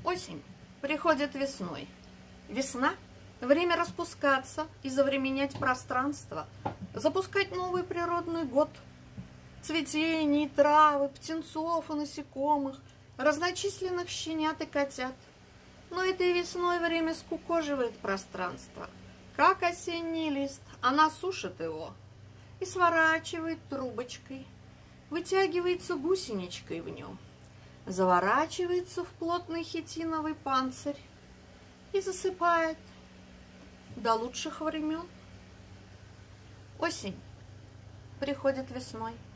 Осень приходит весной. Весна – время распускаться и завременять пространство, запускать новый природный год. Цветений, травы, птенцов и насекомых, разночисленных щенят и котят. Но этой весной время скукоживает пространство, как осенний лист, она сушит его и сворачивает трубочкой, вытягивается гусеничкой в нем, заворачивается в плотный хитиновый панцирь и засыпает до лучших времен. Осень приходит весной.